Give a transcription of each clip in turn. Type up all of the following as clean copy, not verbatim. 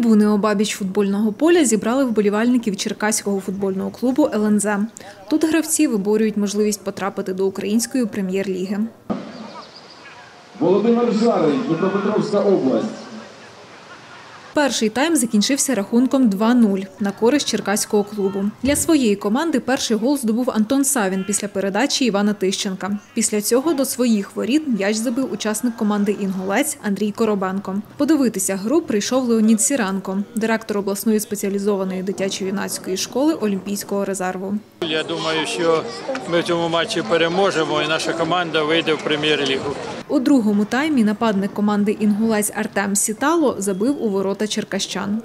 Трибуни обабіч футбольного поля зібрали вболівальників Черкаського футбольного клубу ЛНЗ. Тут гравці виборюють можливість потрапити до української прем'єр-ліги. Володимир Жарий, Дніпропетровська область. Перший тайм закінчився рахунком 2-0 на користь черкаського клубу. Для своєї команди перший гол здобув Антон Савін після передачі Івана Тищенка. Після цього до своїх воріт м'яч забив учасник команди «Інгулець» Андрій Коробенко. Подивитися гру прийшов Леонід Сіранко, директор обласної спеціалізованої дитячо-юнацької школи Олімпійського резерву. Я думаю, що ми в цьому матчі переможемо і наша команда вийде в прем'єр-лігу. У другому таймі нападник команди «Інгулець» Артем Сітало забив у ворота черкащан.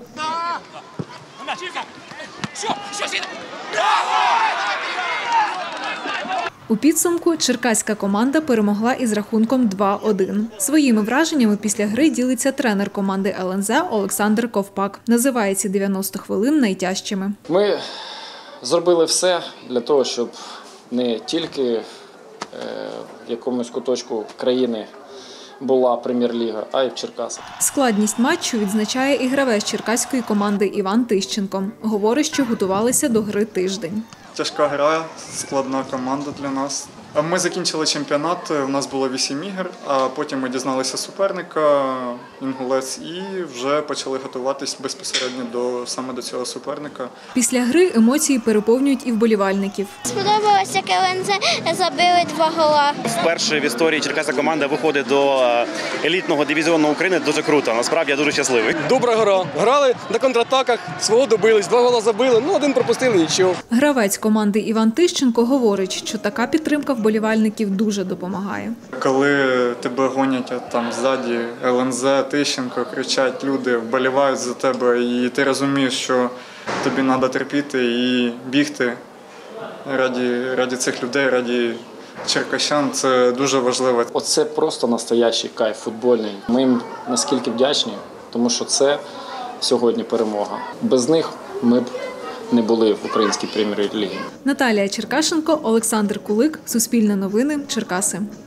У підсумку черкаська команда перемогла із рахунком 2-1. Своїми враженнями після гри ділиться тренер команди ЛНЗ Олександр Ковпак. Називає ці 90 хвилин найтяжчими. Ми зробили все для того, щоб не тільки в якомусь куточку країни була прем'єр-ліга, а й в Черкасах. Складність матчу відзначає і гравець черкаської команди Іван Тищенко. Говорить, що готувалися до гри тиждень. Тяжка гра, складна команда для нас. Ми закінчили чемпіонат, у нас було 8 ігор, а потім ми дізналися суперника, «Інгулець», і вже почали готуватись безпосередньо саме до цього суперника. Після гри емоції переповнюють і вболівальників. Сподобалося, як ЛНЗ забили 2 гола. Вперше в історії черкаська команда виходить до елітного дивізіону України. Дуже круто, насправді я дуже щасливий. Добра гра. Грали на контратаках, свого добились, 2 гола забили, 1 пропустили, нічого. Гравець команди Іван Тищенко говорить, що така підтримка вболівальників дуже допомагає. Коли тебе гонять там ззаді ЛНЗ, Тищенко, кричать люди, вболівають за тебе, і ти розумієш, що тобі треба терпіти і бігти раді цих людей, раді черкащан, це дуже важливо. Оце просто настоящий кайф футбольний. Ми їм наскільки вдячні, тому що це сьогодні перемога. Без них ми б не були в українській прем'єр-лігі. Наталія Черкашенко, Олександр Кулик, Суспільне новини, Черкаси.